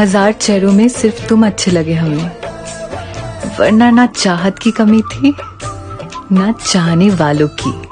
1000 चेहरों में सिर्फ तुम अच्छे लगे हमें, वरना ना चाहत की कमी थी ना चाहने वालों की।